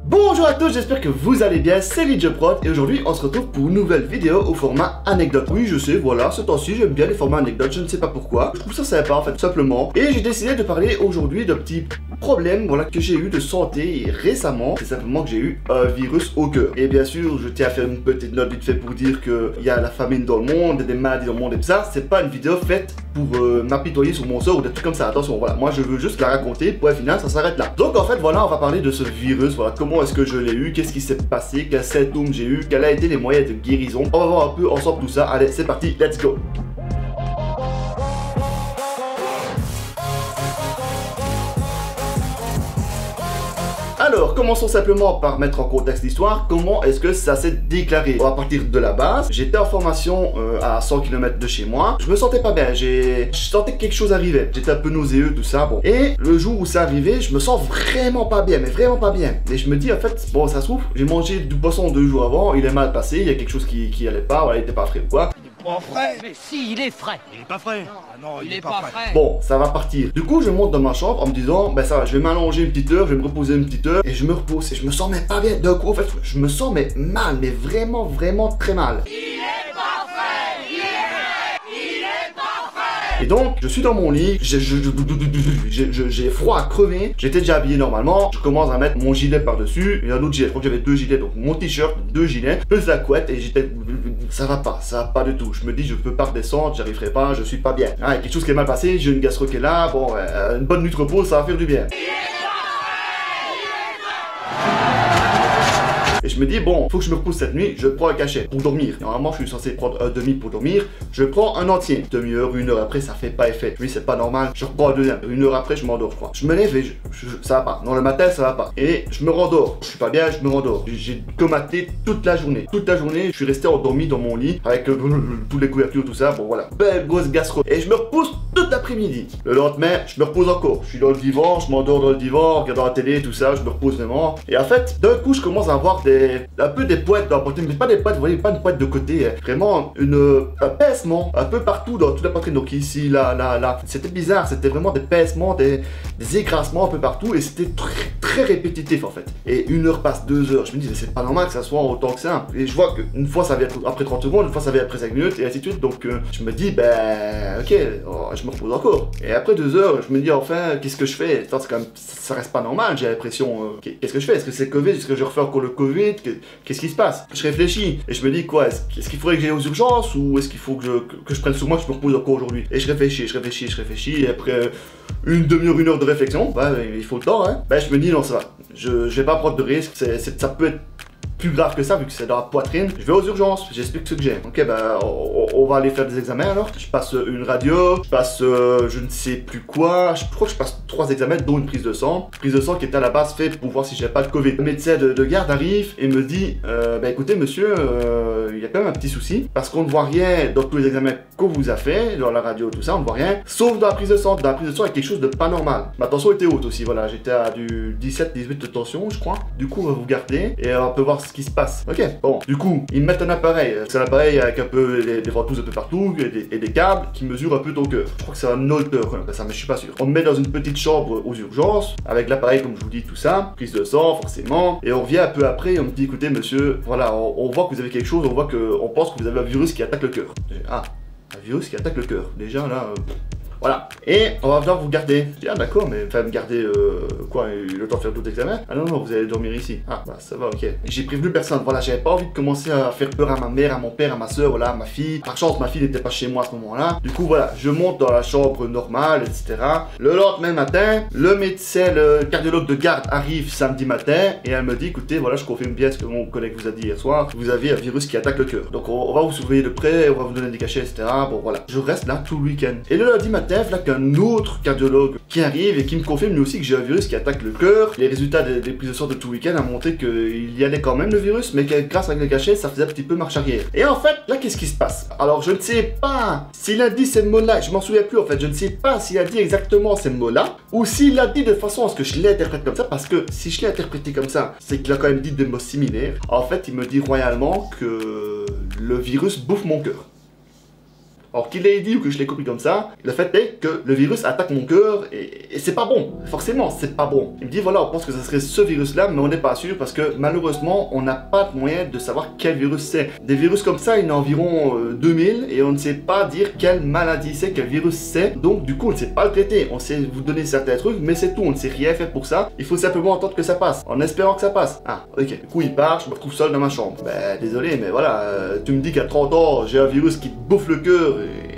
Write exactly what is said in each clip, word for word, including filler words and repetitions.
Bonjour à tous, j'espère que vous allez bien, c'est LidJProd et aujourd'hui on se retrouve pour une nouvelle vidéo au format anecdote. Oui je sais, voilà, ce temps-ci j'aime bien les formats anecdotes, je ne sais pas pourquoi, je trouve ça sympa en fait, tout simplement. Et j'ai décidé de parler aujourd'hui d'un petit problème voilà, que j'ai eu de santé récemment, c'est simplement que j'ai eu un virus au cœur. Et bien sûr, je tiens à faire une petite note vite fait pour dire qu'il y a la famine dans le monde, des maladies dans le monde et tout ça, c'est pas une vidéo faite pour euh, m'apitoyer sur mon sort ou des trucs comme ça, attention, voilà, moi je veux juste la raconter, point final, ça s'arrête là. Donc en fait voilà, on va parler de ce virus, voilà, comment est-ce que je l'ai eu, qu'est-ce qui s'est passé, quels symptômes j'ai eu, quels ont été les moyens de guérison. On va voir un peu ensemble tout ça, allez c'est parti, let's go. Alors, commençons simplement par mettre en contexte l'histoire. Comment est-ce que ça s'est déclaré? On va partir de la base. J'étais en formation euh, à cent kilomètres de chez moi. Je me sentais pas bien. J'ai... Je sentais que quelque chose arrivait. J'étais un peu nauséeux, tout ça. Bon. Et le jour où ça arrivait, je me sens vraiment pas bien, mais vraiment pas bien. Et je me dis, en fait, bon, ça se trouve, j'ai mangé du poisson deux jours avant. Il est mal passé. Il y a quelque chose qui, qui allait pas. Voilà, il était pas frais ou quoi. Pas frais. Mais si, il est frais. Il est pas frais. Ah non, il, il est, est pas, pas frais. frais. Bon, ça va partir. Du coup, je monte dans ma chambre en me disant, ben ça va, je vais m'allonger une petite heure, je vais me reposer une petite heure et je me repose et je me sens mais pas bien. D'un coup, en fait, je me sens mais mal, mais vraiment, vraiment très mal. Il est pas frais. Il est, il est pas frais. Et donc, je suis dans mon lit, j'ai froid à crever, j'étais déjà habillé normalement, je commence à mettre mon gilet par-dessus, et un autre gilet, je crois que j'avais deux gilets, donc mon t-shirt, deux gilets, plus la couette, et j'étais... Ça va pas, ça va pas du tout. Je me dis, je peux pas redescendre, j'arriverai pas, je suis pas bien. Ah, il y a quelque chose qui est mal passé, j'ai une gastro qui est là, bon, euh, une bonne nuit de repos, ça va faire du bien. Et je me dis, bon, faut que je me repose cette nuit, je prends un cachet pour dormir. Normalement, je suis censé prendre un demi pour dormir. Je prends un entier. Demi-heure, une heure après, ça fait pas effet. Oui, c'est pas normal. Je reprends un deuxième. Une heure après, je m'endors, je crois. Je me lève et je, je, ça va pas. Non, le matin, ça va pas. Et je me rendors. Je suis pas bien, je me rendors. J'ai comaté toute la journée. Toute la journée, je suis resté endormi dans mon lit avec euh, toutes les couvertures, tout ça. Bon, voilà. Belle grosse gastro. Et je me repose toute l'après-midi. Le lendemain, je me repose encore. Je suis dans le divan, je m'endors dans le divan, regardant la télé, tout ça. Je me repose vraiment. Et en fait, d'un coup, je commence à avoir des un peu des poètes dans la poitrine, mais pas des poètes, vous voyez, pas une poète de côté, hein. Vraiment une, un pincement un peu partout dans toute la poitrine, donc ici, là, là, là. C'était bizarre, c'était vraiment des pincements, des, des écrasements un peu partout, et c'était très, très répétitif en fait. Et une heure passe, deux heures, je me dis, mais c'est pas normal que ça soit autant que ça. Et je vois qu'une fois ça vient après trente secondes, une fois ça vient après cinq minutes, et ainsi de suite, donc euh, je me dis, ben, ok, oh, je me repose encore. Et après deux heures, je me dis, enfin, qu'est-ce que je fais? Enfin, c'est quand même, ça reste pas normal, j'ai l'impression, euh, qu'est-ce que je fais? Est-ce que c'est Covid? Est-ce que je refais encore le Covid? Qu'est-ce qui se passe? Je réfléchis et je me dis quoi? Est-ce qu'il faudrait que j'aille aux urgences ou est-ce qu'il faut que je, que, que je prenne sur moi que je me repose encore aujourd'hui? Et je réfléchis, je réfléchis, je réfléchis et après une demi-heure, une heure de réflexion, bah il faut le temps hein. Bah je me dis non ça va, je, je vais pas prendre de risque, c'est, c'est, ça peut être plus grave que ça vu que c'est dans la poitrine. Je vais aux urgences, j'explique ce que j'ai. Ok bah on, on va aller faire des examens alors. Je passe une radio, je passe euh, je ne sais plus quoi, je crois que je passe trois examens dont une prise de sang. Prise de sang qui était à la base faite pour voir si j'ai pas de Covid. Le médecin de, de garde arrive et me dit euh, bah écoutez monsieur, euh, il y a quand même un petit souci parce qu'on ne voit rien dans tous les examens qu'on vous a fait, dans la radio tout ça, on ne voit rien, sauf dans la prise de sang. Dans la prise de sang il y a quelque chose de pas normal. Ma tension était haute aussi, voilà, j'étais à du dix-sept dix-huit de tension je crois. Du coup on va vous garder et on peut voir ce qui se passe. Ok, bon, du coup, ils mettent un appareil. C'est un appareil avec un peu des, des ventouses un peu partout et des, et des câbles qui mesurent un peu ton cœur. Je crois que c'est un holter qu'on appelle ça, mais je suis pas sûr. On me met dans une petite chambre aux urgences avec l'appareil, comme je vous dis, tout ça, prise de sang, forcément. Et on revient un peu après et on me dit, écoutez, monsieur, voilà, on, on voit que vous avez quelque chose, on voit que, on pense que vous avez un virus qui attaque le cœur. Ah, un virus qui attaque le cœur. Déjà là. Euh... Voilà, et on va devoir vous garder. Je dis, ah d'accord, mais enfin me garder euh, quoi, le temps de faire d'autres examens? Ah non, non, vous allez dormir ici. Ah bah ça va, ok. J'ai prévenu personne, voilà, j'avais pas envie de commencer à faire peur à ma mère, à mon père, à ma soeur, voilà, à ma fille. Par chance, ma fille n'était pas chez moi à ce moment-là. Du coup, voilà, je monte dans la chambre normale, et cetera. Le lendemain matin, le médecin, le cardiologue de garde arrive samedi matin et elle me dit, écoutez, voilà, je confirme bien ce que mon collègue vous a dit hier soir. Vous avez un virus qui attaque le cœur. Donc on, on va vous surveiller de près, on va vous donner des cachets, et cetera. Bon voilà, je reste là tout le week-end. Et le lundi matin, là qu'un autre cardiologue qui arrive et qui me confirme lui aussi que j'ai un virus qui attaque le cœur. Les résultats des, des prises de sang de tout le week-end ont montré qu'il y allait quand même le virus, mais que grâce à les cachets, ça faisait un petit peu marche arrière. Et en fait, là, qu'est-ce qui se passe? Alors, je ne sais pas s'il a dit ces mots-là, je m'en souviens plus en fait, je ne sais pas s'il a dit exactement ces mots-là, ou s'il a dit de façon à ce que je l'interprète comme ça, parce que si je l'ai interprété comme ça, c'est qu'il a quand même dit des mots similaires. En fait, il me dit royalement que le virus bouffe mon cœur. Alors qu'il l'ait dit ou que je l'ai compris comme ça, le fait est que le virus attaque mon cœur et, et c'est pas bon. Forcément, c'est pas bon. Il me dit voilà, on pense que ce serait ce virus-là, mais on n'est pas sûr parce que malheureusement, on n'a pas de moyen de savoir quel virus c'est. Des virus comme ça, il y en a environ euh, deux mille et on ne sait pas dire quelle maladie c'est, quel virus c'est. Donc du coup, on ne sait pas le traiter. On sait vous donner certains trucs, mais c'est tout. On ne sait rien faire pour ça. Il faut simplement attendre que ça passe, en espérant que ça passe. Ah, ok. Du coup, il part, je me retrouve seul dans ma chambre. Ben, désolé, mais voilà, euh, tu me dis qu'à trente ans, j'ai un virus qui te bouffe le cœur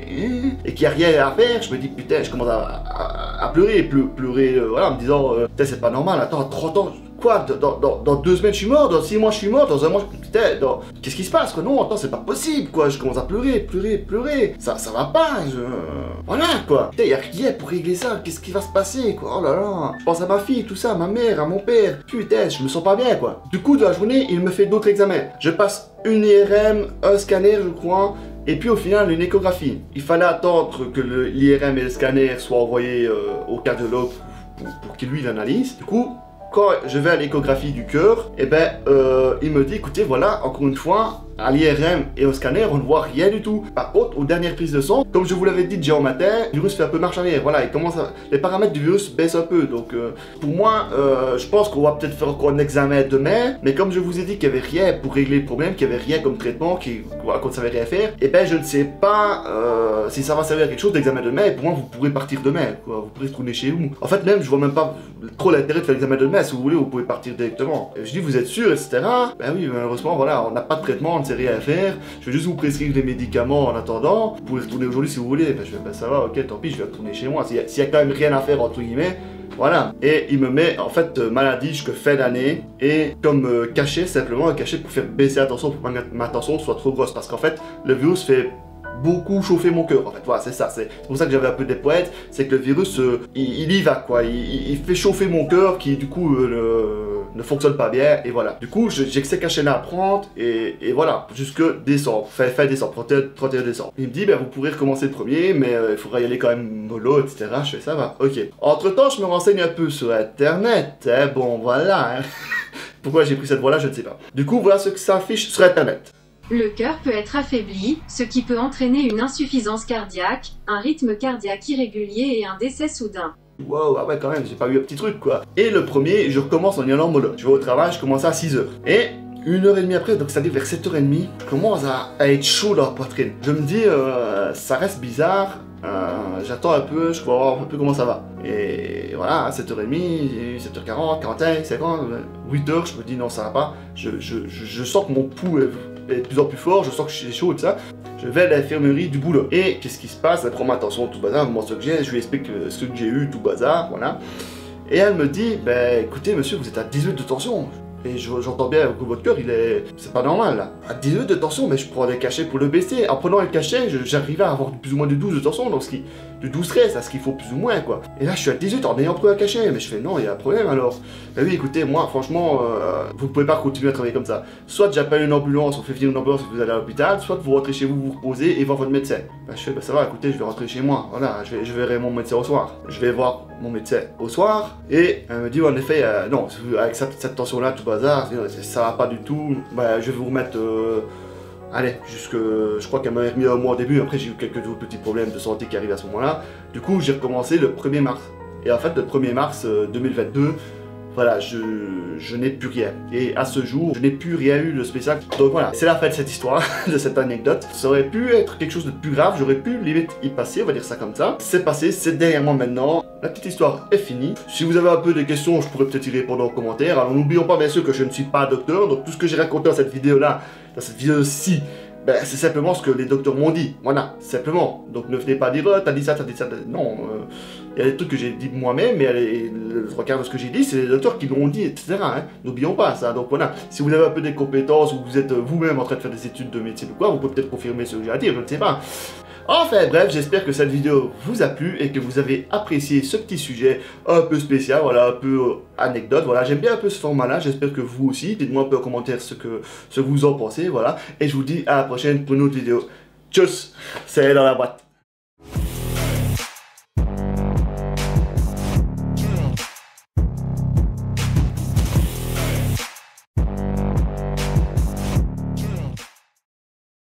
et, et qu'il n'y a rien à faire. Je me dis, putain, je commence à, à, à pleurer, pleu, pleurer, euh, voilà, en me disant, euh, putain, c'est pas normal, attends, à trente ans, quoi, dans, dans, dans deux semaines, je suis mort, dans six mois, je suis mort, dans un mois, je... putain, dans... qu'est-ce qui se passe, quoi? Non, attends, c'est pas possible, quoi, je commence à pleurer, pleurer, pleurer, ça, ça va pas, je... voilà, quoi, putain, y a rien pour régler ça, qu'est-ce qui va se passer, quoi, oh là là, je pense à ma fille, tout ça, à ma mère, à mon père, putain, je me sens pas bien, quoi. Du coup, de la journée, il me fait d'autres examens, je passe une I R M, un scanner, je crois, et puis au final une échographie. Il fallait attendre que l'I R M et le scanner soient envoyés euh, au cardiologue pour, pour, pour qu'il lui l'analyse. Du coup, quand je vais à l'échographie du cœur, et eh ben euh, il me dit écoutez voilà, encore une fois, à l'I R M et au scanner, on ne voit rien du tout. Par contre, aux dernières prises de sang, comme je vous l'avais dit déjà au matin, le virus fait un peu marche arrière. Voilà, il commence à... les paramètres du virus baissent un peu. Donc, euh, pour moi, euh, je pense qu'on va peut-être faire encore un examen demain. Mais comme je vous ai dit qu'il n'y avait rien pour régler le problème, qu'il n'y avait rien comme traitement, qu'on ne savait rien faire, et eh ben je ne sais pas euh, si ça va servir à quelque chose d'examen demain. Et pour moi, vous pourrez partir demain. Quoi. Vous pourrez retourner chez vous. En fait, même, je vois même pas trop l'intérêt de faire l'examen demain. Si vous voulez, vous pouvez partir directement. Et je dis, vous êtes sûr, et cetera. Ben oui, malheureusement, voilà, on n'a pas de traitement, on ne sait rien faire. Je vais juste vous prescrire des médicaments en attendant. Vous pouvez retourner aujourd'hui si vous voulez. Ben, je vais, ben ça va, ok, tant pis, je vais retourner chez moi. S'il y, y a quand même rien à faire, entre guillemets, voilà. Et il me met, en fait, euh, maladie jusqu'à fin d'année. Et comme euh, cachet, simplement, un cachet pour faire baisser la tension, pour que ma, ma tension soit trop grosse. Parce qu'en fait, le virus fait beaucoup chauffer mon cœur, en fait, voilà, c'est ça, c'est pour ça que j'avais un peu des poètes, c'est que le virus, euh, il, il y va, quoi, il, il fait chauffer mon cœur, qui, du coup, euh, ne, ne fonctionne pas bien, et voilà. Du coup, j'ai que ces cachets-là à prendre, et, et voilà, jusque décembre, fin, fin décembre, trente et un décembre. Il me dit, ben, vous pourrez recommencer le premier, mais euh, il faudra y aller quand même mollo, et cetera. Je fais, ça va, ok. Entre-temps, je me renseigne un peu sur Internet, hein, bon, voilà, hein. Pourquoi j'ai pris cette voie-là, je ne sais pas. Du coup, voilà ce que ça affiche sur Internet. Le cœur peut être affaibli, ce qui peut entraîner une insuffisance cardiaque, un rythme cardiaque irrégulier et un décès soudain. Wow, ah ouais quand même, j'ai pas eu un petit truc quoi. Et le premier, je recommence en y allant mollo. Je vais au travail, je commence à six heures. Et une heure et demie après, donc ça dit vers sept heures trente, je commence à, à être chaud dans la poitrine. Je me dis, euh, ça reste bizarre, euh, j'attends un peu, je vais voir un peu comment ça va. Et voilà, sept heures trente, sept heures quarante, quarante-cinq, cinquante, huit heures, je me dis non ça va pas. Je, je, je, je sens que mon pouls est de plus en plus fort, je sens que j'ai chaud et tout ça. Je vais à l'infirmerie du boulot. Et qu'est-ce qui se passe? Elle prend ma tension, tout bazar, elle me montre ce que j'ai, je lui explique ce que j'ai eu, tout bazar, voilà. Et elle me dit, ben écoutez monsieur, vous êtes à dix-huit de tension. Et j'entends bien que votre cœur, il est... c'est pas normal là. À dix-huit de tension, mais je prends des cachets pour le baisser. En prenant le cachet, j'arrivais à avoir plus ou moins de douze de tension, donc ce qui... de douze treize, à ce qu'il faut plus ou moins quoi. Et là je suis à dix-huit en ayant pris un cachet, mais je fais non, il y a un problème alors. Ben oui écoutez, moi franchement, euh, vous ne pouvez pas continuer à travailler comme ça. Soit j'appelle une ambulance, on fait venir une ambulance et vous allez à l'hôpital, soit vous rentrez chez vous, vous reposez et voir votre médecin. Ben je fais, ben ça va, écoutez, je vais rentrer chez moi, voilà, je, vais, je verrai mon médecin au soir. Je vais voir mon médecin au soir, et elle me dit en effet, euh, non, avec cette, cette tension là, tout bazar, ça va pas du tout, ben je vais vous remettre... Euh, allez, jusque, je crois qu'elle m'a remis un mois au début, après j'ai eu quelques autres petits problèmes de santé qui arrivent à ce moment-là. Du coup, j'ai recommencé le premier mars. Et en fait, le premier mars deux mille vingt-deux, voilà, je, je n'ai plus rien. Et à ce jour, je n'ai plus rien eu de spécial. Donc voilà, c'est la fin de cette histoire, de cette anecdote. Ça aurait pu être quelque chose de plus grave, j'aurais pu limite y passer, on va dire ça comme ça. C'est passé, c'est derrière moi maintenant. La petite histoire est finie. Si vous avez un peu de questions, je pourrais peut-être y répondre en commentaire. Alors n'oublions pas bien sûr que je ne suis pas docteur, donc tout ce que j'ai raconté dans cette vidéo-là, dans cette vidéo-ci, ben, c'est simplement ce que les docteurs m'ont dit, voilà, simplement. Donc ne venez pas dire, oh, t'as dit ça, t'as dit ça, non. Il euh, y a des trucs que j'ai dit moi-même, mais les, le trois quarts de ce que j'ai dit, c'est les docteurs qui l'ont dit, et cetera. Hein. N'oublions pas ça. Donc voilà, si vous avez un peu des compétences, ou vous êtes vous-même en train de faire des études de médecine ou quoi, vous pouvez peut-être confirmer ce que j'ai à dire, je ne sais pas. Enfin bref, j'espère que cette vidéo vous a plu et que vous avez apprécié ce petit sujet un peu spécial, voilà, un peu euh, anecdote, voilà, j'aime bien un peu ce format-là, j'espère que vous aussi, dites-moi un peu en commentaire ce que, ce que vous en pensez, voilà, et je vous dis à la prochaine pour une autre vidéo. Tchuss, c'est dans la boîte.